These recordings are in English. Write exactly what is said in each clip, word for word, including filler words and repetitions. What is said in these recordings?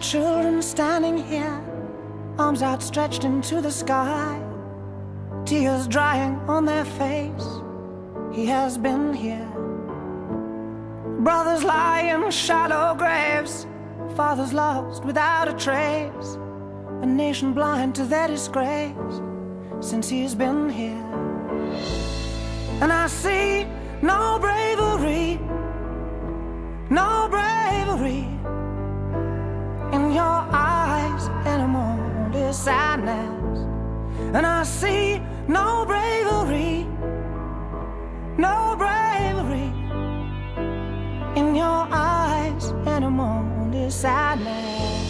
children standing here, arms outstretched into the sky, tears drying on their face. He has been here. Brothers lie in shallow graves, fathers lost without a trace, a nation blind to their disgrace since he's been here. And I see no bravery, no bravery in your eyes anymore, only sadness. And I see no bravery, no bravery in your eyes anymore, only sadness,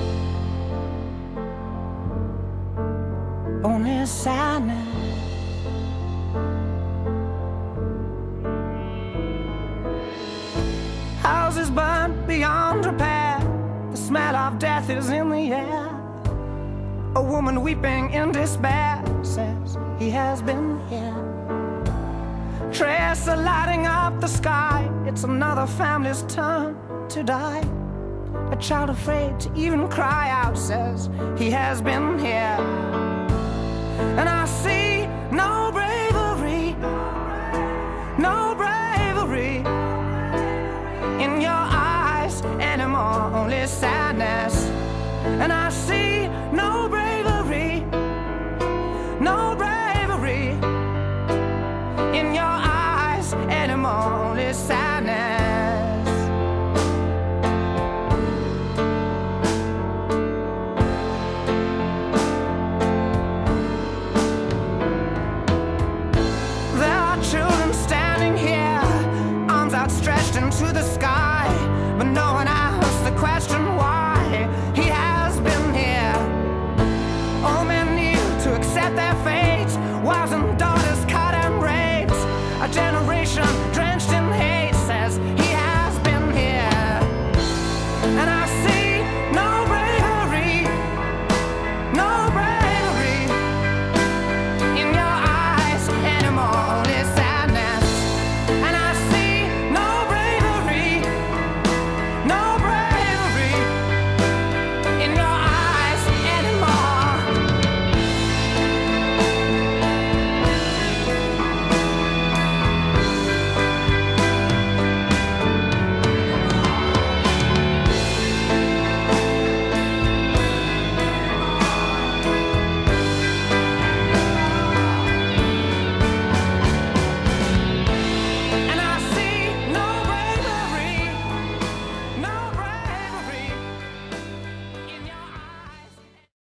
only sadness. Houses burnt beyond repair, the smell of death is in the air. A woman weeping in despair says he has been here. Trails are lighting up the sky, it's another family's turn to die. A child afraid to even cry out says he has been here. And I see no bravery, no bravery in your eyes anymore, only sadness. And I see no bravery, no bravery in your eyes anymore, only sadness. There are children standing here, arms outstretched into the sky, but no one asks the question why he has been here. All men need to accept their fate, wives and daughters cut and raped, a generation